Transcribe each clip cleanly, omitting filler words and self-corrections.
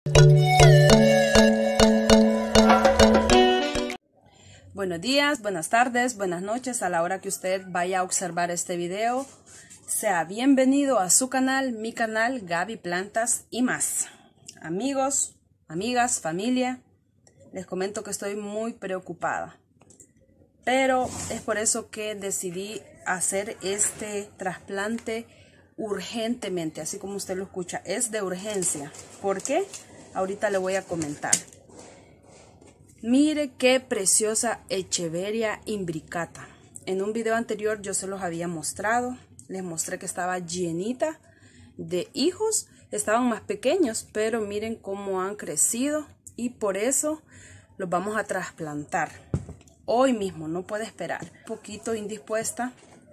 Buenos días, buenas tardes, buenas noches a la hora que usted vaya a observar este video. Sea bienvenido a su canal, mi canal Gaby Plantas y más. Amigos, amigas, familia, les comento que estoy muy preocupada. Pero es por eso que decidí hacer este trasplante urgentemente, así como usted lo escucha, es de urgencia. ¿Por qué? Ahorita le voy a comentar. Mire qué preciosa Echeveria imbricata. En un video anterior yo se los había mostrado. Les mostré que estaba llenita de hijos. Estaban más pequeños, pero miren cómo han crecido. Y por eso los vamos a trasplantar. Hoy mismo, no puede esperar. Un poquito indispuesta.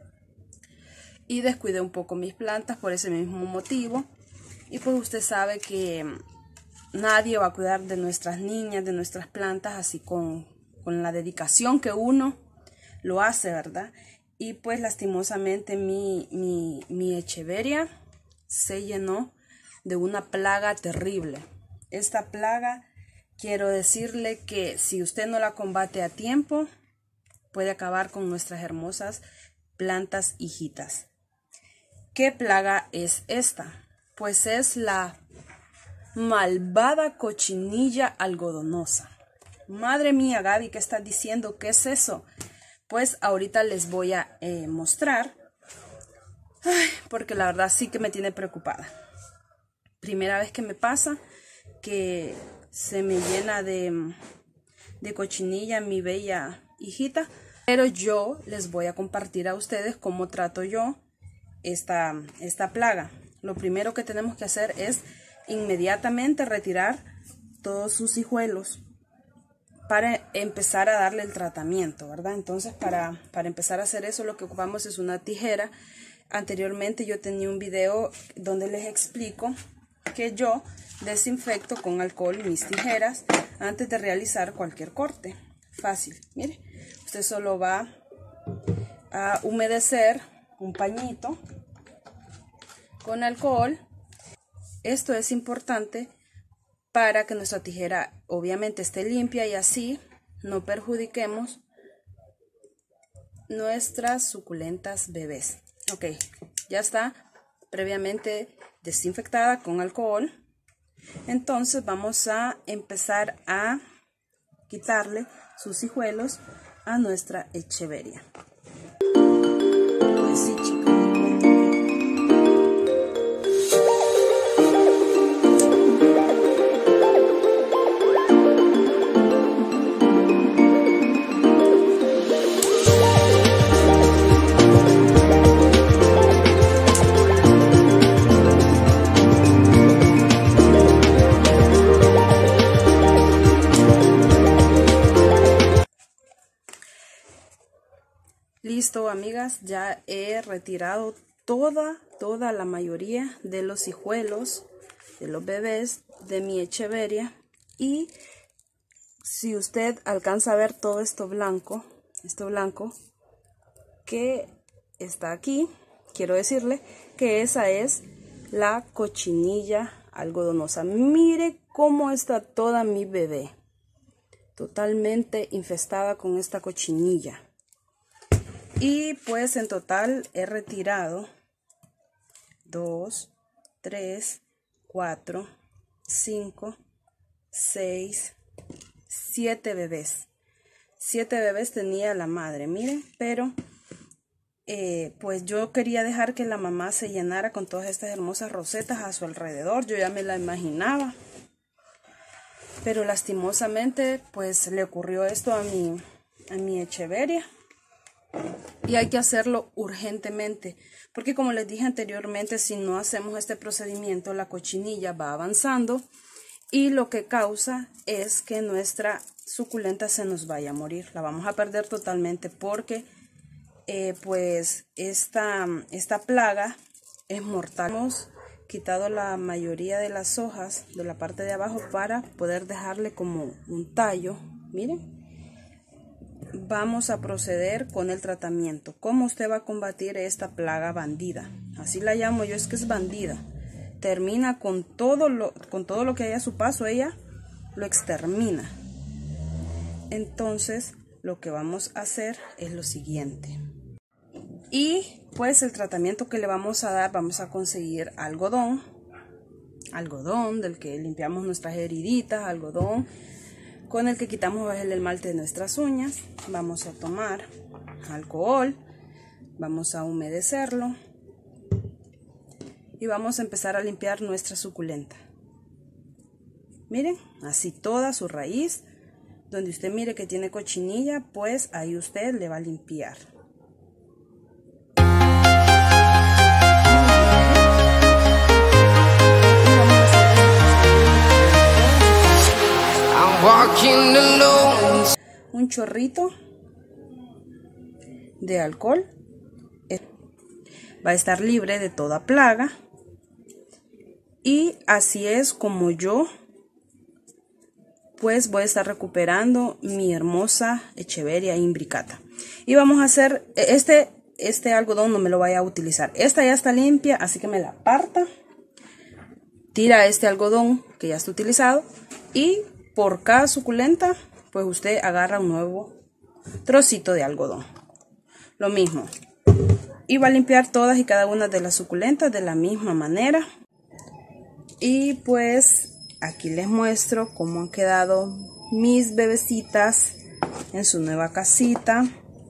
Y descuidé un poco mis plantas por ese mismo motivo. Y pues usted sabe que nadie va a cuidar de nuestras niñas, de nuestras plantas, así con la dedicación que uno lo hace, ¿verdad? Y pues lastimosamente mi Echeveria se llenó de una plaga terrible. Esta plaga, quiero decirle que si usted no la combate a tiempo, puede acabar con nuestras hermosas plantas hijitas. ¿Qué plaga es esta? Pues es la malvada cochinilla algodonosa. Madre mía, Gaby, ¿qué estás diciendo? ¿Qué es eso? Pues ahorita les voy a mostrar. Porque la verdad sí que me tiene preocupada. Primera vez que me pasa que se me llena de cochinilla mi bella hijita. Pero yo les voy a compartir a ustedes cómo trato yo esta plaga. Lo primero que tenemos que hacer es inmediatamente retirar todos sus hijuelos para empezar a darle el tratamiento, ¿verdad? Entonces para empezar a hacer eso lo que ocupamos es una tijera. Anteriormente yo tenía un video donde les explico que yo desinfecto con alcohol mis tijeras antes de realizar cualquier corte. Fácil, mire, usted solo va a humedecer un pañito con alcohol. Esto es importante para que nuestra tijera obviamente esté limpia y así no perjudiquemos nuestras suculentas bebés. Ok, ya está previamente desinfectada con alcohol. Entonces vamos a empezar a quitarle sus hijuelos a nuestra Echeveria. Pues sí, chicos. Listo, amigas, ya he retirado toda la mayoría de los hijuelos de los bebés de mi Echeveria. Y si usted alcanza a ver todo esto blanco que está aquí, quiero decirle que esa es la cochinilla algodonosa. Mire cómo está toda mi bebé, totalmente infestada con esta cochinilla. Y pues en total he retirado 2, 3, 4, 5, 6, 7 bebés. 7 bebés tenía la madre, miren, pero pues yo quería dejar que la mamá se llenara con todas estas hermosas rosetas a su alrededor. Yo ya me la imaginaba. Pero lastimosamente pues le ocurrió esto a mi Echeveria. Y hay que hacerlo urgentemente, porque como les dije anteriormente, si no hacemos este procedimiento, la cochinilla va avanzando y lo que causa es que nuestra suculenta se nos vaya a morir. La vamos a perder totalmente porque pues esta plaga es mortal. Hemos quitado la mayoría de las hojas de la parte de abajo para poder dejarle como un tallo. Miren. Vamos a proceder con el tratamiento. ¿Cómo usted va a combatir esta plaga bandida? Así la llamo yo, es que es bandida. termina con todo lo que hay a su paso, ella lo extermina. Entonces lo que vamos a hacer es lo siguiente. Y pues el tratamiento que le vamos a dar, vamos a conseguir algodón del que limpiamos nuestras heriditas, algodón con el que quitamos el esmalte de nuestras uñas. Vamos a tomar alcohol, vamos a humedecerlo y vamos a empezar a limpiar nuestra suculenta. Miren, así toda su raíz, donde usted mire que tiene cochinilla, pues ahí usted le va a limpiar. Un chorrito de alcohol va a estar libre de toda plaga, y así es como yo pues voy a estar recuperando mi hermosa Echeveria imbricata. Y vamos a hacer este algodón, no me lo vaya a utilizar, esta ya está limpia, así que me la aparta, tira este algodón que ya está utilizado, y por cada suculenta pues usted agarra un nuevo trocito de algodón. Lo mismo, y va a limpiar todas y cada una de las suculentas de la misma manera. Y pues aquí les muestro cómo han quedado mis bebecitas en su nueva casita.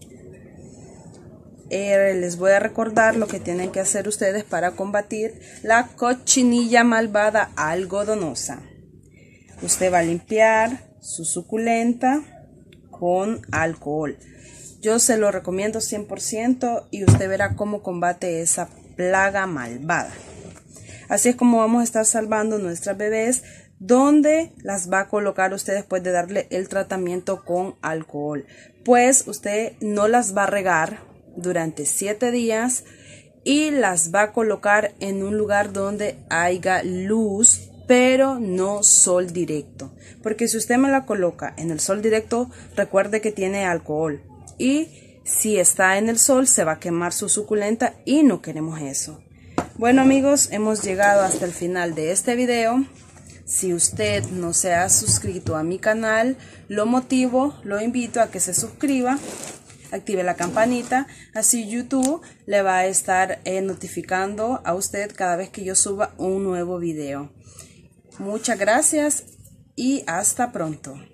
Les voy a recordar lo que tienen que hacer ustedes para combatir la cochinilla malvada algodonosa. Usted va a limpiar su suculenta con alcohol. Yo se lo recomiendo 100% y usted verá cómo combate esa plaga malvada. Así es como vamos a estar salvando nuestras bebés, donde las va a colocar usted después de darle el tratamiento con alcohol. Pues usted no las va a regar durante 7 días y las va a colocar en un lugar donde haya luz, pero no sol directo. Porque si usted me la coloca en el sol directo, recuerde que tiene alcohol. Y si está en el sol, se va a quemar su suculenta y no queremos eso. Bueno amigos, hemos llegado hasta el final de este video. Si usted no se ha suscrito a mi canal, lo invito a que se suscriba, active la campanita, así YouTube le va a estar notificando a usted cada vez que yo suba un nuevo video. Muchas gracias y hasta pronto.